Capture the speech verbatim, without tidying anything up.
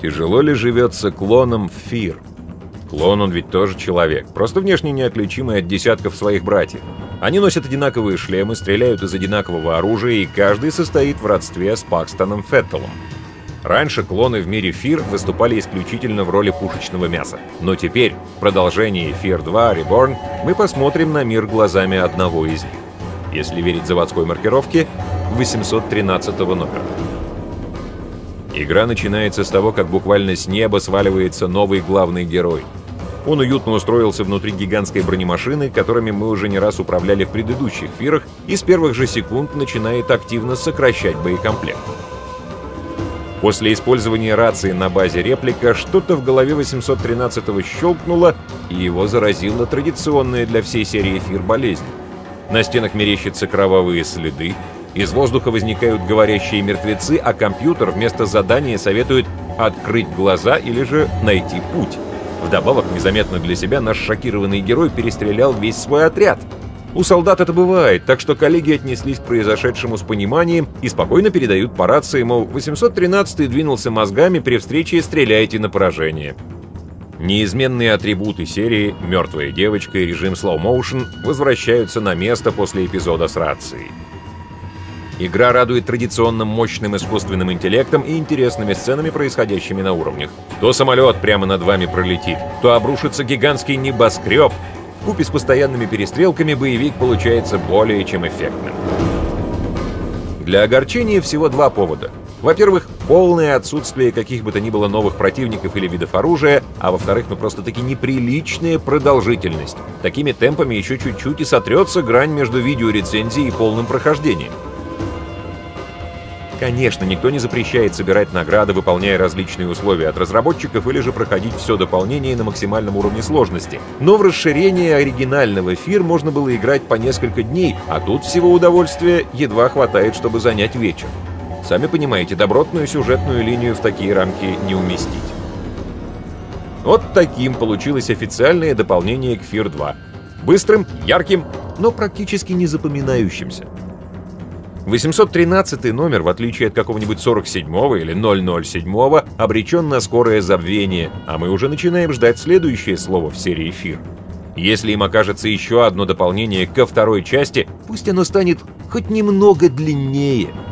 Тяжело ли живется клоном в Фир? Клон, он ведь тоже человек, просто внешне неотличимый от десятков своих братьев. Они носят одинаковые шлемы, стреляют из одинакового оружия, и каждый состоит в родстве с Пакстоном Феттелом. Раньше клоны в мире Фир выступали исключительно в роли пушечного мяса. Но теперь, в продолжении Фир два Reborn, мы посмотрим на мир глазами одного из них. Если верить заводской маркировке, восемьсот тринадцатого номера. Игра начинается с того, как буквально с неба сваливается новый главный герой. Он уютно устроился внутри гигантской бронемашины, которыми мы уже не раз управляли в предыдущих Фирах, и с первых же секунд начинает активно сокращать боекомплект. После использования рации на базе реплика что-то в голове восемьсот тринадцатого щелкнуло, и его заразила традиционная для всей серии Фир болезнь. На стенах мерещатся кровавые следы, из воздуха возникают говорящие мертвецы, а компьютер вместо задания советует открыть глаза или же найти путь. Вдобавок, незаметно для себя, наш шокированный герой перестрелял весь свой отряд. У солдат это бывает, так что коллеги отнеслись к произошедшему с пониманием и спокойно передают по рации, мол, восемьсот тринадцатый двинулся мозгами, при встрече стреляйте на поражение. Неизменные атрибуты серии «Мертвая девочка» и режим Slow Motion возвращаются на место после эпизода с рацией. Игра радует традиционным мощным искусственным интеллектом и интересными сценами, происходящими на уровнях. То самолет прямо над вами пролетит, то обрушится гигантский небоскреб. Вкупе с постоянными перестрелками боевик получается более чем эффектным. Для огорчения всего два повода. Во-первых, полное отсутствие каких бы то ни было новых противников или видов оружия, а во-вторых, ну просто-таки неприличная продолжительность. Такими темпами еще чуть-чуть и сотрется грань между видеорецензией и полным прохождением. Конечно, никто не запрещает собирать награды, выполняя различные условия от разработчиков или же проходить все дополнение на максимальном уровне сложности. Но в расширение оригинального Фир можно было играть по несколько дней, а тут всего удовольствия едва хватает, чтобы занять вечер. Сами понимаете, добротную сюжетную линию в такие рамки не уместить. Вот таким получилось официальное дополнение к Фир два. Быстрым, ярким, но практически не запоминающимся. восемьсот тринадцатый номер, в отличие от какого-нибудь сорок седьмого или ноль ноль седьмого, обречен на скорое забвение, а мы уже начинаем ждать следующее слово в серии Фир. Если им окажется еще одно дополнение ко второй части, пусть оно станет хоть немного длиннее.